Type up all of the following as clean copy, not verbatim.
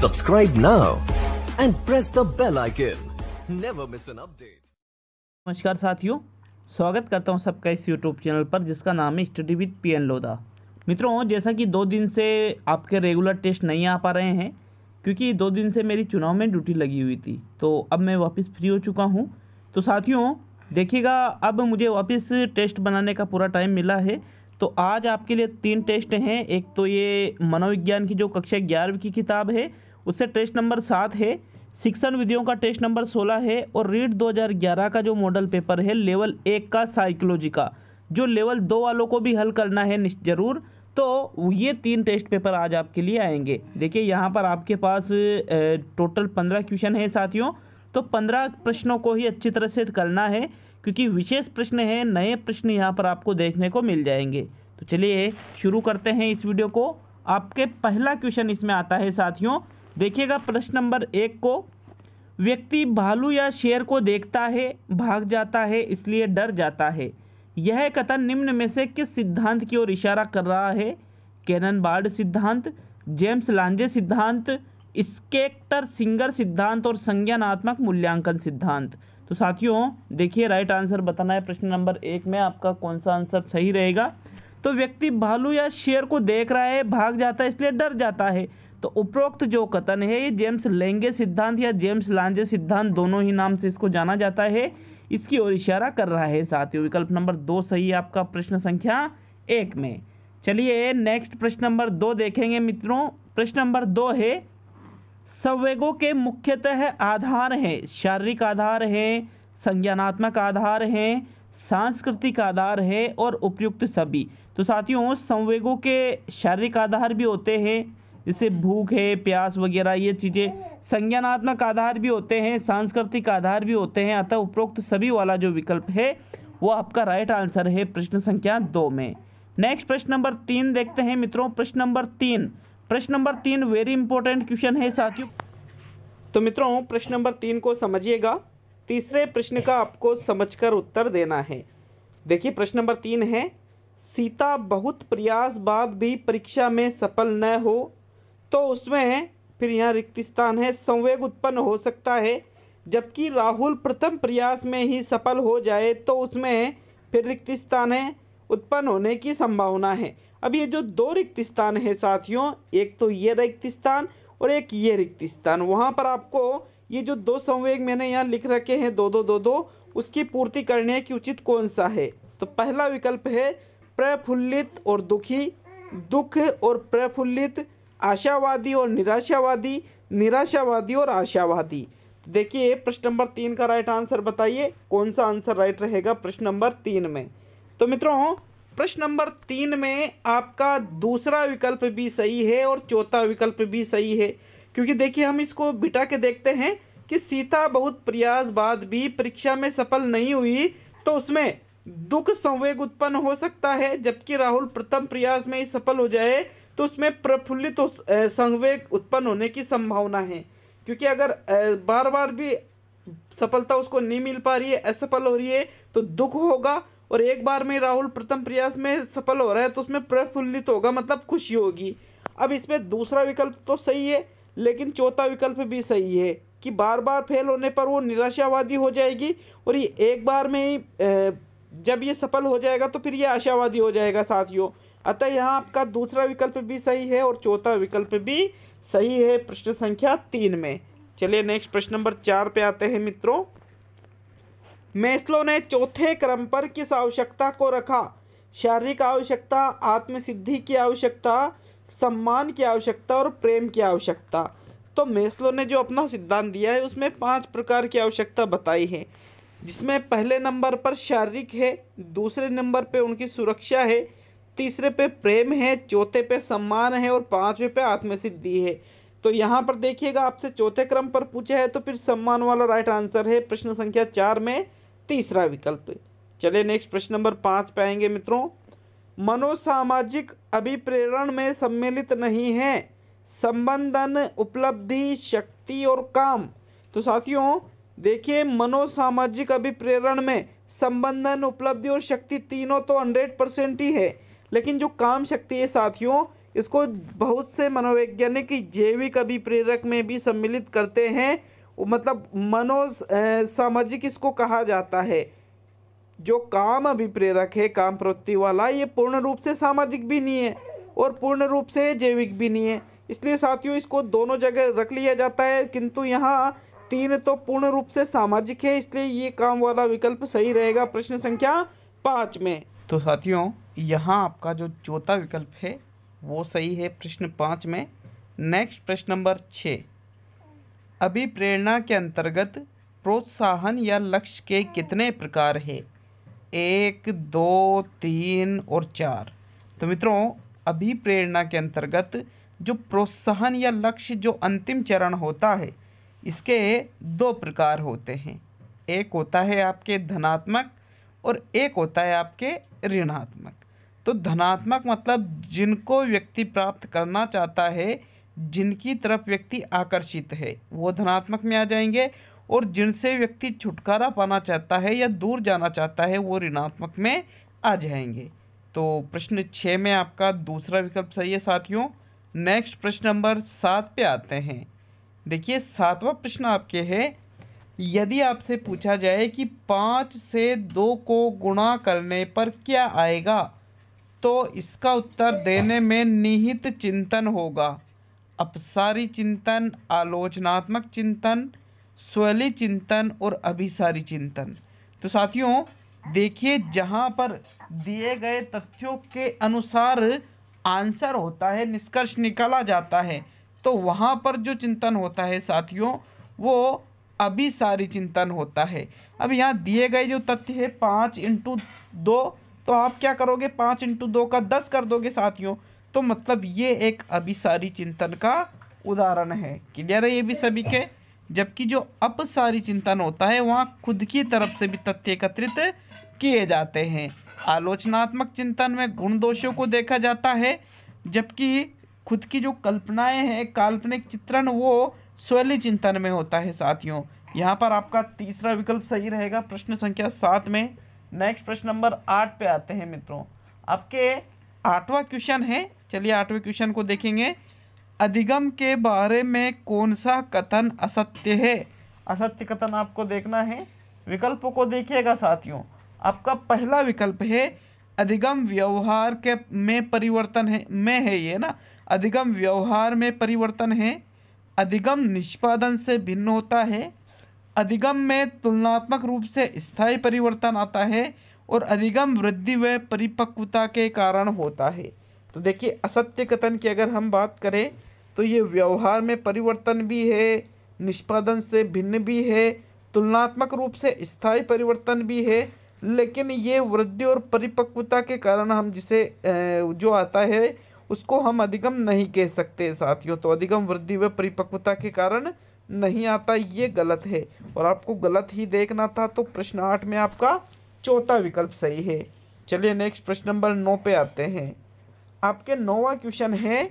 Subscribe now and press the bell icon. Never miss an update. नमस्कार साथियों, स्वागत करता हूं सबका इस YouTube चैनल पर जिसका नाम है स्टडी विद पीएन लोधा। मित्रों, जैसा कि 2 दिन से आपके रेगुलर टेस्ट नहीं आ पा रहे हैं क्योंकि 2 दिन से मेरी चुनाव में ड्यूटी लगी हुई थी, तो अब मैं वापस फ्री हो चुका हूं। तो साथियों देखिएगा, अब मुझे वापस टेस्ट बनाने का पूरा टाइम मिला है। तो आज आपके लिए 3 टेस्ट हैं। एक तो ये मनोविज्ञान की जो कक्षा 11वीं की किताब है उससे टेस्ट नंबर 7 है, शिक्षण विधियों का टेस्ट नंबर 16 है और रीट 2011 का जो मॉडल पेपर है लेवल 1 का साइकोलॉजी का, जो लेवल 2 वालों को भी हल करना है ज़रूर। तो ये 3 टेस्ट पेपर आज आपके लिए आएंगे। देखिए यहाँ पर आपके पास टोटल 15 क्वेश्चन है साथियों। तो 15 प्रश्नों को ही अच्छी तरह से करना है क्योंकि विशेष प्रश्न है, नए प्रश्न यहाँ पर आपको देखने को मिल जाएंगे। तो चलिए शुरू करते हैं इस वीडियो को। आपके पहला क्वेश्चन इसमें आता है साथियों, देखिएगा प्रश्न नंबर 1 को। व्यक्ति भालू या शेर को देखता है, भाग जाता है, इसलिए डर जाता है। यह कथन निम्न में से किस सिद्धांत की ओर इशारा कर रहा है? कैनन-बार्ड सिद्धांत, जेम्स लांजे सिद्धांत, स्केक्टर सिंगर सिद्धांत और संज्ञानात्मक मूल्यांकन सिद्धांत। तो साथियों देखिए, राइट आंसर बताना है प्रश्न नंबर 1 में आपका कौन सा आंसर सही रहेगा। तो व्यक्ति भालू या शेर को देख रहा है, भाग जाता है, इसलिए डर जाता है। तो उपरोक्त जो कथन है ये जेम्स लेंगे सिद्धांत या जेम्स लांजे सिद्धांत, दोनों ही नाम से इसको जाना जाता है, इसकी ओर इशारा कर रहा है साथियों। विकल्प नंबर 2 सही है आपका प्रश्न संख्या 1 में। चलिए नेक्स्ट प्रश्न नंबर 2 देखेंगे मित्रों। प्रश्न नंबर 2 है, संवेगों के मुख्यतः आधार हैं, शारीरिक आधार हैं, संज्ञानात्मक आधार हैं, सांस्कृतिक आधार है और उपयुक्त सभी। तो साथियों संवेगों के शारीरिक आधार भी होते हैं, जैसे भूख है, प्यास वगैरह ये चीज़ें। संज्ञानात्मक आधार भी होते हैं, सांस्कृतिक आधार भी होते हैं। अतः उपरोक्त सभी वाला जो विकल्प है वो आपका राइट आंसर है प्रश्न संख्या 2 में। नेक्स्ट प्रश्न नंबर 3 देखते हैं मित्रों। प्रश्न नंबर 3 वेरी इंपॉर्टेंट क्वेश्चन है साथियों। तो मित्रों प्रश्न नंबर 3 को समझिएगा। तीसरे प्रश्न का आपको समझकर उत्तर देना है। देखिए प्रश्न नंबर 3 है, सीता बहुत प्रयास बाद भी परीक्षा में सफल न हो तो उसमें, फिर यहाँ रिक्त स्थान है, संवेग उत्पन्न हो सकता है, जबकि राहुल प्रथम प्रयास में ही सफल हो जाए तो उसमें, फिर रिक्त स्थान है, उत्पन्न होने की संभावना है। अब ये जो 2 रिक्त स्थान है साथियों, एक तो ये रिक्त स्थान और एक ये रिक्त स्थान, वहाँ पर आपको ये जो 2 संवेग मैंने यहाँ लिख रखे हैं 2-2-2-2, उसकी पूर्ति करने की उचित कौन सा है? तो पहला विकल्प है प्रफुल्लित और दुखी, दुख और प्रफुल्लित, आशावादी और निराशावादी, निराशावादी और आशावादी। देखिए प्रश्न नंबर 3 का राइट आंसर बताइए, कौन सा आंसर राइट रहेगा प्रश्न नंबर 3 में? तो मित्रों प्रश्न नंबर 3 में आपका दूसरा विकल्प भी सही है और चौथा विकल्प भी सही है, क्योंकि देखिए हम इसको बिठा के देखते हैं कि सीता बहुत प्रयास बाद भी परीक्षा में सफल नहीं हुई तो उसमें दुख संवेग उत्पन्न हो सकता है, जबकि राहुल प्रथम प्रयास में ही सफल हो जाए तो उसमें प्रफुल्लित संवेग उत्पन्न होने की संभावना है। क्योंकि अगर बार बार भी सफलता उसको नहीं मिल पा रही है, असफल हो रही है, तो दुख होगा, और एक बार में राहुल प्रथम प्रयास में सफल हो रहा है तो उसमें प्रफुल्लित होगा, मतलब खुशी होगी। अब इसमें दूसरा विकल्प तो सही है, लेकिन चौथा विकल्प भी सही है कि बार बार फेल होने पर वो निराशावादी हो जाएगी, और ये एक बार में ही जब ये सफल हो जाएगा तो फिर ये आशावादी हो जाएगा साथियों। अतः यहाँ आपका दूसरा विकल्प भी सही है और चौथा विकल्प भी सही है प्रश्न संख्या 3 में। चलिए नेक्स्ट प्रश्न नंबर 4 पे आते हैं मित्रों। मैस्लो ने चौथे क्रम पर किस आवश्यकता को रखा? शारीरिक आवश्यकता, आत्मसिद्धि की आवश्यकता, सम्मान की आवश्यकता और प्रेम की आवश्यकता। तो मैस्लो ने जो अपना सिद्धांत दिया है उसमें 5 प्रकार की आवश्यकता बताई है, जिसमें पहले नंबर पर शारीरिक है, दूसरे नंबर पे उनकी सुरक्षा है, तीसरे पे प्रेम है, चौथे पे सम्मान है और 5वें पे आत्मसिद्धि है। तो यहाँ पर देखिएगा आपसे चौथे क्रम पर पूछा है तो फिर सम्मान वाला राइट आंसर है प्रश्न संख्या 4 में तीसरा विकल्प। चलिए नेक्स्ट प्रश्न नंबर 5 पे आएंगे मित्रों। मनोसामाजिक अभिप्रेरण में सम्मिलित नहीं है संबंधन, उपलब्धि, शक्ति और काम। तो साथियों देखिए मनोसामाजिक अभिप्रेरण में संबंधन, उपलब्धि और शक्ति तीनों तो 100% ही है, लेकिन जो काम शक्ति है साथियों इसको बहुत से मनोवैज्ञानिक जैविक अभिप्रेरक में भी सम्मिलित करते हैं, मतलब सामाजिक इसको कहा जाता है। जो काम अभिप्रेरक है, काम प्रवृत्ति वाला, ये पूर्ण रूप से सामाजिक भी नहीं है और पूर्ण रूप से जैविक भी नहीं है। इसलिए साथियों इसको दोनों जगह रख लिया जाता है, किंतु यहाँ 3 तो पूर्ण रूप से सामाजिक है, इसलिए ये काम वाला विकल्प सही रहेगा प्रश्न संख्या 5 में। तो साथियों यहाँ आपका जो चौथा विकल्प है वो सही है प्रश्न 5 में। नेक्स्ट प्रश्न नंबर 6, अभिप्रेरणा के अंतर्गत प्रोत्साहन या लक्ष्य के कितने प्रकार है? 1, 2, 3 और 4। तो मित्रों अभिप्रेरणा के अंतर्गत जो प्रोत्साहन या लक्ष्य जो अंतिम चरण होता है, इसके 2 प्रकार होते हैं। एक होता है आपके धनात्मक और एक होता है आपके ऋणात्मक। तो धनात्मक मतलब जिनको व्यक्ति प्राप्त करना चाहता है, जिनकी तरफ व्यक्ति आकर्षित है, वो धनात्मक में आ जाएंगे, और जिनसे व्यक्ति छुटकारा पाना चाहता है या दूर जाना चाहता है, वो ऋणात्मक में आ जाएंगे। तो प्रश्न 6 में आपका दूसरा विकल्प सही है साथियों। नेक्स्ट प्रश्न नंबर 7 पे आते हैं। देखिए 7वां प्रश्न आपके है, यदि आपसे पूछा जाए कि 5 से 2 को गुणा करने पर क्या आएगा, तो इसका उत्तर देने में निहित चिंतन होगा। अपसारी चिंतन, आलोचनात्मक चिंतन, स्वैली चिंतन और अभिसारी चिंतन। तो साथियों देखिए जहाँ पर दिए गए तथ्यों के अनुसार आंसर होता है, निष्कर्ष निकाला जाता है, तो वहाँ पर जो चिंतन होता है साथियों वो अभिसारी चिंतन होता है। अब यहाँ दिए गए जो तथ्य है 5 × 2, तो आप क्या करोगे, 5 × 2 का 10 कर दोगे साथियों। तो मतलब ये एक अभिसारी चिंतन का उदाहरण है। क्लियर है ये भी सभी के। जबकि जो अपसारी चिंतन होता है वहाँ खुद की तरफ से भी तथ्य एकत्रित किए जाते हैं। आलोचनात्मक चिंतन में गुण दोषों को देखा जाता है, जबकि खुद की जो कल्पनाएं हैं, काल्पनिक चित्रण, वो स्वैली चिंतन में होता है साथियों। यहाँ पर आपका तीसरा विकल्प सही रहेगा प्रश्न संख्या 7 में। नेक्स्ट प्रश्न नंबर 8 पे आते हैं मित्रों। आपके 8वां क्वेश्चन है, चलिए 8वें क्वेश्चन को देखेंगे। अधिगम के बारे में कौन सा कथन असत्य है? असत्य कथन आपको देखना है, विकल्पों को देखिएगा साथियों। आपका पहला विकल्प है अधिगम व्यवहार के में परिवर्तन है ये ना, अधिगम व्यवहार में परिवर्तन है, अधिगम निष्पादन से भिन्न होता है, अधिगम में तुलनात्मक रूप से स्थायी परिवर्तन आता है, और अधिगम वृद्धि व परिपक्वता के कारण होता है। तो देखिए असत्य कथन की अगर हम बात करें तो ये व्यवहार में परिवर्तन भी है, निष्पादन से भिन्न भी है, तुलनात्मक रूप से स्थायी परिवर्तन भी है, लेकिन ये वृद्धि और परिपक्वता के कारण हम जिसे जो आता है उसको हम अधिगम नहीं कह सकते साथियों। तो अधिगम वृद्धि व परिपक्वता के कारण नहीं आता, ये गलत है और आपको गलत ही देखना था। तो प्रश्न 8 में आपका चौथा विकल्प सही है। चलिए नेक्स्ट प्रश्न नंबर 9 पे आते हैं। आपके 9वां क्वेश्चन है,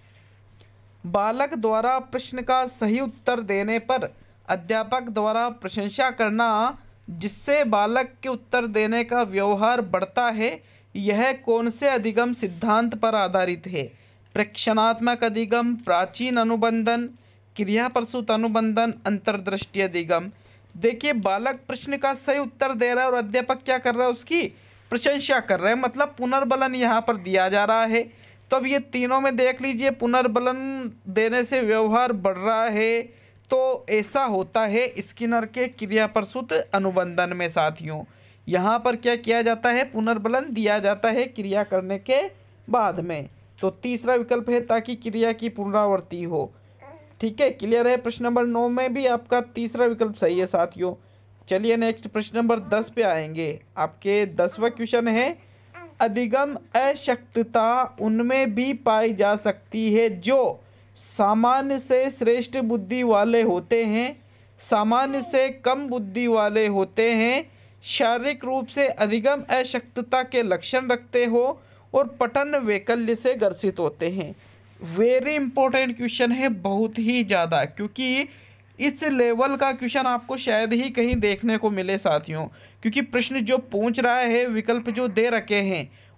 बालक द्वारा प्रश्न का सही उत्तर देने पर अध्यापक द्वारा प्रशंसा करना जिससे बालक के उत्तर देने का व्यवहार बढ़ता है, यह कौन से अधिगम सिद्धांत पर आधारित है? प्रेक्षणात्मक अधिगम, प्राचीन अनुबंधन, क्रिया प्रसूत अनुबंधन, अंतर्दृष्टि अधिगम। देखिए बालक प्रश्न का सही उत्तर दे रहा है और अध्यापक क्या कर रहा है, उसकी प्रशंसा कर रहे हैं, मतलब पुनर्बलन यहाँ पर दिया जा रहा है। तो अब ये तीनों में देख लीजिए, पुनर्बलन देने से व्यवहार बढ़ रहा है, तो ऐसा होता है स्किनर के क्रिया प्रसूत अनुबंधन में साथियों। यहाँ पर क्या किया जाता है, पुनर्बलन दिया जाता है क्रिया करने के बाद में। तो तीसरा विकल्प है ताकि क्रिया की पुनरावृत्ति हो। ठीक है, क्लियर है। प्रश्न नंबर 9 में भी आपका तीसरा विकल्प सही है साथियों। चलिए नेक्स्ट प्रश्न नंबर 10 पे आएंगे। आपके 10वां क्वेश्चन है, अधिगम अशक्तता उनमें भी पाई जा सकती है जो सामान्य से श्रेष्ठ बुद्धि वाले होते हैं, सामान्य से कम बुद्धि वाले होते हैं, शारीरिक रूप से अधिगम अशक्तता के लक्षण रखते हो और पठन वैकल्य से ग्रसित होते हैं। वेरी इंपॉर्टेंट क्वेश्चन है, बहुत ही ज़्यादा, क्योंकि इस लेवल का क्वेश्चन आपको शायद ही कहीं देखने को मिले साथियों। क्योंकि प्रश्न जो पूछ रहा है, विकल्प जो दे रखे हैं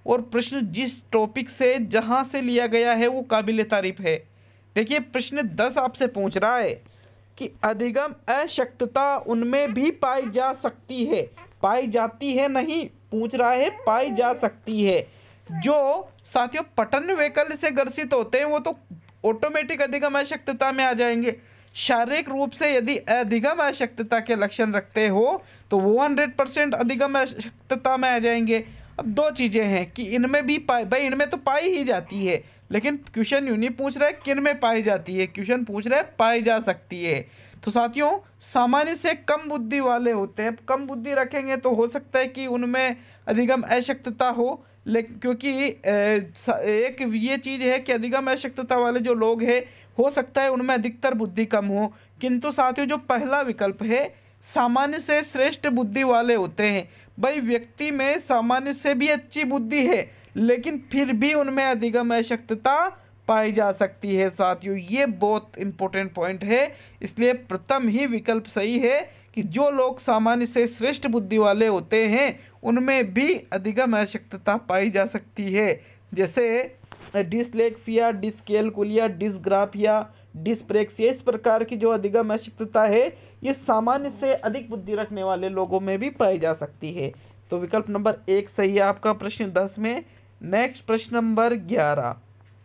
और प्रश्न जिस टॉपिक से जहां से लिया गया है वो काबिल तारीफ है। देखिए प्रश्न 10 आपसे पूछ रहा है कि अधिगम अशक्तता उनमें भी पाई जा सकती है, पाई जाती है नहीं, पूछ रहा है पाई जा सकती है। जो साथियों पठन वैकल्य से ग्रसित होते हैं वो तो ऑटोमेटिक अधिगम अशक्तता में आ जाएंगे। शारीरिक रूप से यदि अधिगम अशक्तता के लक्षण रखते हो तो वो 100% अधिगम अशक्तता में आ जाएंगे। अब दो चीजें हैं कि इनमें भी पाई, भाई इनमें तो पाई ही जाती है, लेकिन क्वेश्चन यूं नहीं पूछ रहा है किन में पाई जाती है, क्वेश्चन पूछ रहा है पाई जा सकती है। तो साथियों सामान्य से कम बुद्धि वाले होते हैं, कम बुद्धि रखेंगे तो हो सकता है कि उनमें अधिगम अशक्तता हो, लेकिन क्योंकि एक ये चीज़ है कि अधिगम अशक्तता वाले जो लोग हैं हो सकता है उनमें अधिकतर बुद्धि कम हो। किंतु साथियों जो पहला विकल्प है सामान्य से श्रेष्ठ बुद्धि वाले होते हैं, भाई व्यक्ति में सामान्य से भी अच्छी बुद्धि है लेकिन फिर भी उनमें अधिगम अशक्तता पाई जा सकती है। साथियों ये बहुत इंपॉर्टेंट पॉइंट है, इसलिए प्रथम ही विकल्प सही है कि जो लोग सामान्य से श्रेष्ठ बुद्धि वाले होते हैं उनमें भी अधिगम अशक्तता पाई जा सकती है। जैसे डिसलेक्सिया, डिसकैलकुलिया, डिसग्राफिया, डिस्प्रेक्सिया, इस प्रकार की जो अधिगम अशक्तता है ये सामान्य से अधिक बुद्धि रखने वाले लोगों में भी पाई जा सकती है। तो विकल्प नंबर 1 सही है आपका प्रश्न 10 में। नेक्स्ट प्रश्न नंबर 11,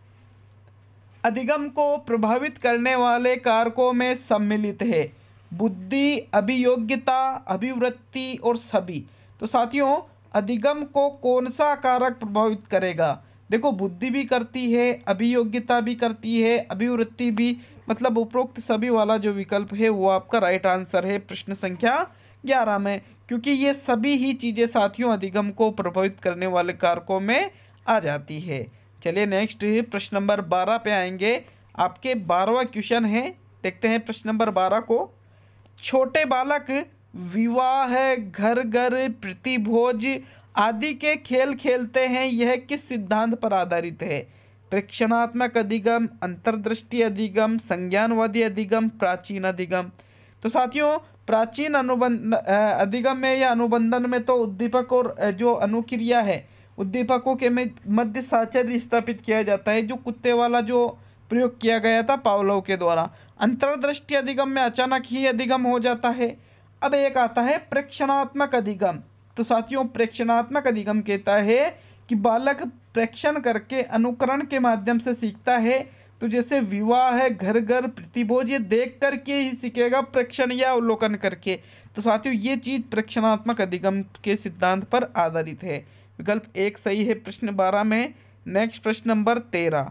अधिगम को प्रभावित करने वाले कारकों में सम्मिलित है बुद्धि, अभियोग्यता, अभिवृत्ति और सभी। तो साथियों अधिगम को कौन सा कारक प्रभावित करेगा? देखो बुद्धि भी करती है, अभियोग्यता भी करती है, अभिवृत्ति भी, मतलब उपरोक्त सभी वाला जो विकल्प है वो आपका राइट आंसर है प्रश्न संख्या 11 में, क्योंकि ये सभी ही चीज़ें साथियों अधिगम को प्रभावित करने वाले कारकों में आ जाती है। चलिए नेक्स्ट प्रश्न नंबर 12 पे आएंगे। आपके 12वां क्वेश्चन है, देखते हैं प्रश्न नंबर 12 को। छोटे बालक विवाह, घर घर, प्रतिभोज आदि के खेल खेलते हैं, यह किस सिद्धांत पर आधारित है? प्रेक्षणात्मक अधिगम, अंतर्दृष्टि अधिगम, संज्ञानवादी अधिगम, प्राचीन अधिगम। तो साथियों प्राचीन अनुबंध अधिगम में या अनुबंधन में तो उद्दीपक और जो अनुक्रिया है उद्दीपकों के मध्य साहचर्य स्थापित किया जाता है, जो कुत्ते वाला जो प्रयोग किया गया था पावलोव के द्वारा। अंतर्दृष्टि अधिगम में अचानक ही अधिगम हो जाता है। अब एक आता है प्रेक्षणात्मक अधिगम। तो साथियों प्रेक्षणात्मक अधिगम कहता है कि बालक प्रेक्षण करके अनुकरण के माध्यम से सीखता है। तो जैसे विवाह है, घर घर, प्रतिभोज, ये देख करके ही सीखेगा, प्रेक्षण या अवलोकन करके। तो साथियों ये चीज़ प्रेक्षणात्मक अधिगम के सिद्धांत पर आधारित है। विकल्प 1 सही है प्रश्न 12 में। नेक्स्ट प्रश्न नंबर 13,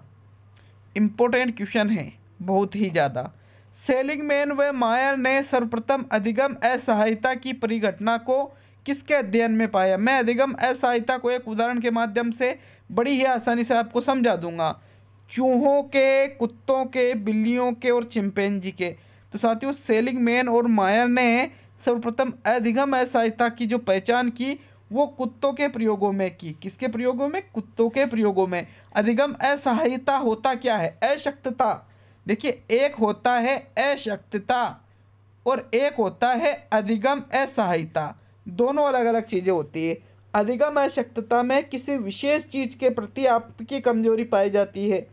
इंपॉर्टेंट क्वेश्चन है बहुत ही ज़्यादा। सेलिंगमैन व मायर ने सर्वप्रथम अधिगम असहायता की परिघटना को किसके अध्ययन में पाया? मैं अधिगम असहायता को एक उदाहरण के माध्यम से बड़ी ही आसानी से आपको समझा दूंगा। चूहों के, कुत्तों के, बिल्लियों के और चिंपैंजी के। तो साथियों सेलिंगमैन और मायर ने सर्वप्रथम अधिगम असहायता की जो पहचान की वो कुत्तों के प्रयोगों में की। किसके प्रयोगों में? कुत्तों के प्रयोगों में। अधिगम असहायता होता क्या है? अशक्तता। देखिए एक होता है अशक्तता और एक होता है अधिगम असहायता, दोनों अलग अलग चीज़ें होती है। अधिगम अशक्तता में किसी विशेष चीज़ के प्रति आपकी कमजोरी पाई जाती है,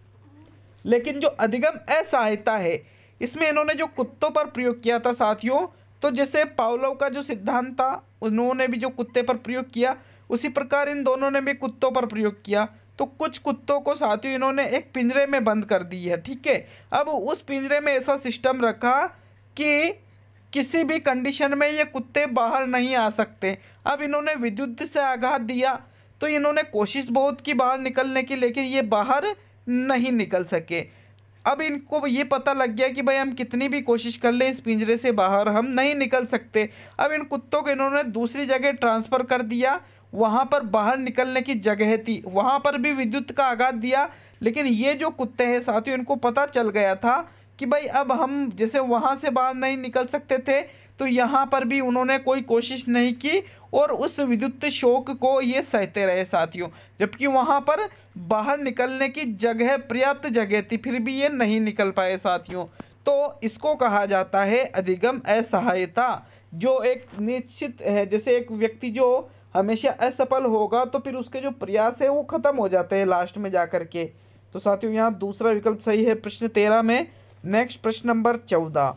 लेकिन जो अधिगम असहायता है इसमें इन्होंने जो कुत्तों पर प्रयोग किया था साथियों, तो जैसे पावलोव का जो सिद्धांत था उन्होंने भी जो कुत्ते पर प्रयोग किया उसी प्रकार इन दोनों ने भी कुत्तों पर प्रयोग किया। तो कुछ कुत्तों को साथियों इन्होंने एक पिंजरे में बंद कर दी है, ठीक है। अब उस पिंजरे में ऐसा सिस्टम रखा कि किसी भी कंडीशन में ये कुत्ते बाहर नहीं आ सकते। अब इन्होंने विद्युत से आघात दिया तो इन्होंने कोशिश बहुत की बाहर निकलने की, लेकिन ये बाहर नहीं निकल सके। अब इनको ये पता लग गया कि भाई हम कितनी भी कोशिश कर ले इस पिंजरे से बाहर हम नहीं निकल सकते। अब इन कुत्तों को इन्होंने दूसरी जगह ट्रांसफ़र कर दिया, वहाँ पर बाहर निकलने की जगह थी, वहाँ पर भी विद्युत का आघात दिया। लेकिन ये जो कुत्ते हैं साथियों इनको पता चल गया था कि भाई अब हम जैसे वहाँ से बाहर नहीं निकल सकते थे तो यहाँ पर भी उन्होंने कोई कोशिश नहीं की और उस विद्युत शॉक को ये सहते रहे साथियों, जबकि वहाँ पर बाहर निकलने की जगह पर्याप्त जगह थी फिर भी ये नहीं निकल पाए साथियों। तो इसको कहा जाता है अधिगम असहायता, जो एक निश्चित है। जैसे एक व्यक्ति जो हमेशा असफल होगा तो फिर उसके जो प्रयास है वो खत्म हो जाते हैं लास्ट में जा कर के। तो साथियों यहाँ दूसरा विकल्प सही है प्रश्न 13 में। नेक्स्ट प्रश्न नंबर 14,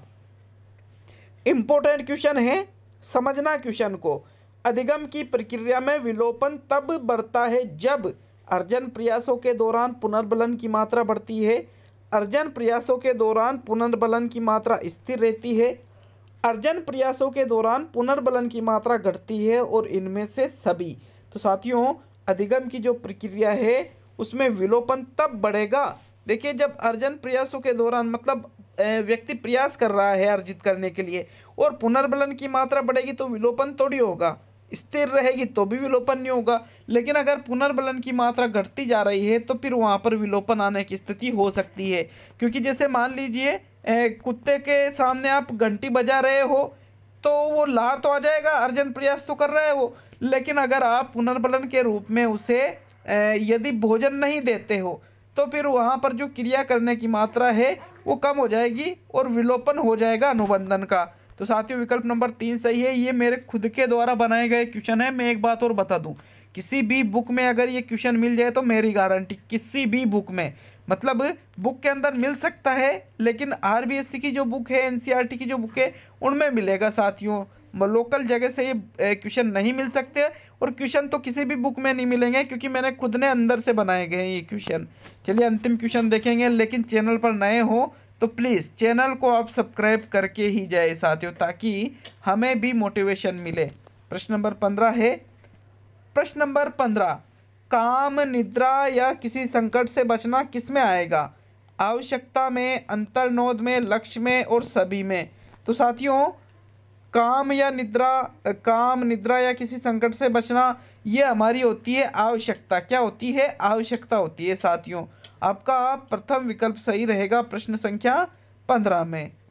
इंपॉर्टेंट क्वेश्चन है, समझना क्वेश्चन को। अधिगम की प्रक्रिया में विलोपन तब बढ़ता है जब अर्जन प्रयासों के दौरान पुनर्बलन की मात्रा बढ़ती है, अर्जन प्रयासों के दौरान पुनर्बलन की मात्रा स्थिर रहती है, अर्जन प्रयासों के दौरान पुनर्बलन की मात्रा घटती है, और इनमें से सभी। तो साथियों अधिगम की जो प्रक्रिया है उसमें विलोपन तब बढ़ेगा, देखिए जब अर्जन प्रयासों के दौरान मतलब व्यक्ति प्रयास कर रहा है अर्जित करने के लिए, और पुनर्बलन की मात्रा बढ़ेगी तो विलोपन थोड़ी होगा, स्थिर रहेगी तो भी विलोपन नहीं होगा। लेकिन अगर पुनर्बलन की मात्रा घटती जा रही है तो फिर वहाँ पर विलोपन आने की स्थिति हो सकती है। क्योंकि जैसे मान लीजिए कुत्ते के सामने आप घंटी बजा रहे हो तो वो लार तो आ जाएगा, अर्जन प्रयास तो कर रहा है वो, लेकिन अगर आप पुनर्बलन के रूप में उसे यदि भोजन नहीं देते हो तो फिर वहाँ पर जो क्रिया करने की मात्रा है वो कम हो जाएगी और विलोपन हो जाएगा अनुबंधन का। तो साथियों विकल्प नंबर 3 सही है। ये मेरे खुद के द्वारा बनाए गए क्वेश्चन है। मैं एक बात और बता दूं, किसी भी बुक में अगर ये क्वेश्चन मिल जाए तो मेरी गारंटी, किसी भी बुक में, मतलब बुक के अंदर मिल सकता है लेकिन आरबीएससी की जो बुक है, एनसीईआरटी की जो बुक है उनमें मिलेगा साथियों, लोकल जगह से ये क्वेश्चन नहीं मिल सकते। और क्वेश्चन तो किसी भी बुक में नहीं मिलेंगे क्योंकि मैंने खुद ने अंदर से बनाए गए हैं ये क्वेश्चन। चलिए अंतिम क्वेश्चन देखेंगे, लेकिन चैनल पर नए हो तो प्लीज़ चैनल को आप सब्सक्राइब करके ही जाए साथियों, ताकि हमें भी मोटिवेशन मिले। प्रश्न नंबर 15 है। प्रश्न नंबर 15, काम, निद्रा या किसी संकट से बचना किस में आएगा? आवश्यकता में, अंतर्नोद में, लक्ष्य में और सभी में। तो साथियों काम, निद्रा या किसी संकट से बचना ये हमारी होती है आवश्यकता। क्या होती है? आवश्यकता होती है साथियों। आपका प्रथम विकल्प सही रहेगा प्रश्न संख्या 15 में।